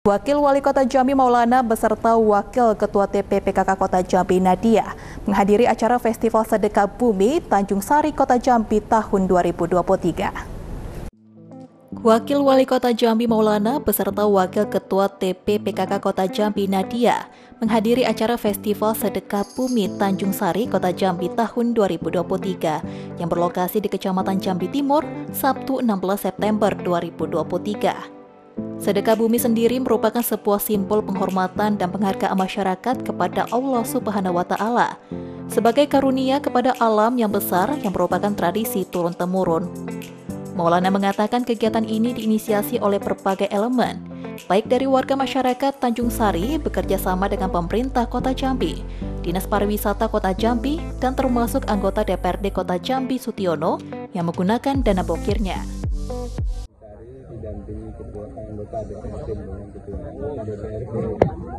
Wakil Wali Kota Jambi Maulana beserta Wakil Ketua TPPKK Kota Jambi Nadia menghadiri acara Festival Sedekah Bumi Tanjung Sari Kota Jambi tahun 2023. Wakil Wali Kota Jambi Maulana beserta Wakil Ketua TPPKK Kota Jambi Nadia menghadiri acara Festival Sedekah Bumi Tanjung Sari Kota Jambi tahun 2023 yang berlokasi di Kecamatan Jambi Timur, Sabtu 16 September 2023. Sedekah bumi sendiri merupakan sebuah simbol penghormatan dan penghargaan masyarakat kepada Allah Subhanahu wa Ta'ala sebagai karunia kepada alam yang besar yang merupakan tradisi turun-temurun. Maulana mengatakan kegiatan ini diinisiasi oleh berbagai elemen, baik dari warga masyarakat Tanjung Sari bekerja sama dengan pemerintah Kota Jambi, Dinas Pariwisata Kota Jambi, dan termasuk anggota DPRD Kota Jambi Sutiono yang menggunakan dana bokirnya. Didampingi ketua anggota DPRD dengan ketua DPRD, kemudian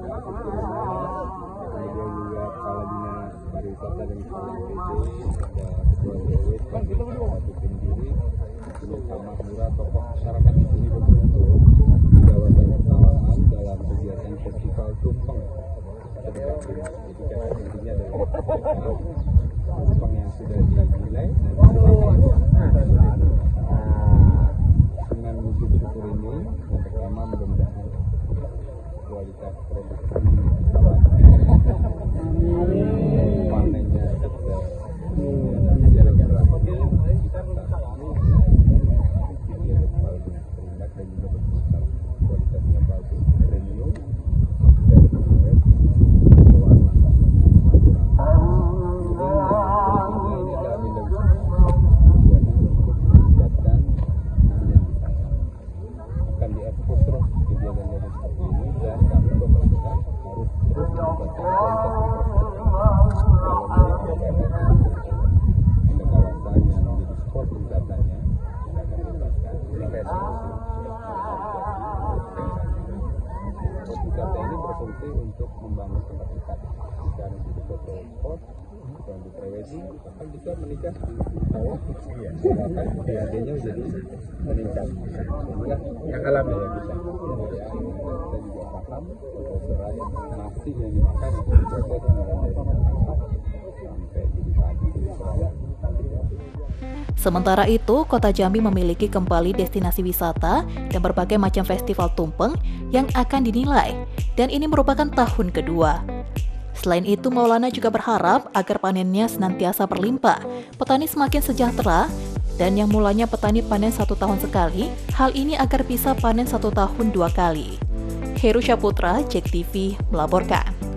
juga kepala dinas pariwisata dan ekonomi ada ketua DW, satu tim diri, bersama pura tokoh masyarakat di sini berkumpul di kawasan Salaman dalam kegiatan festival tumpeng sedekah bumi. Jadi kata intinya adalah tumpeng yang sudah dinilai dengan wujud syukur ini. Yang pertama, mudah-mudahan kualitas produksi panennya dan juga kualitasnya bagus, premium dan awet, berwarna akan diekspos terus kegiatan-kegiatan seperti ini, dan kami pemerintah harus terus meningkatkan ada kawasan yang menjadi spot wisatanya akan dibebaskan. Wisata ini berfungsi untuk membangun tempat wisata, bisa menjadi foto spot, bisa untuk pre-wedding, bahkan bisa menikah di bawah, bahkan PAD-nya jadi meningkat. Inilah yang alami ya bisa. Ya, kita juga paham foto serai nasi yang dimakan diproses mulai dari tangkap sampai jadi padi jadi serai. Sementara itu, Kota Jambi memiliki kembali destinasi wisata dan berbagai macam festival tumpeng yang akan dinilai, dan ini merupakan tahun kedua. Selain itu, Maulana juga berharap agar panennya senantiasa berlimpah, petani semakin sejahtera, dan yang mulanya petani panen 1 tahun sekali, hal ini agar bisa panen 1 tahun 2 kali. Heru Syaputra, JEK TV, melaporkan.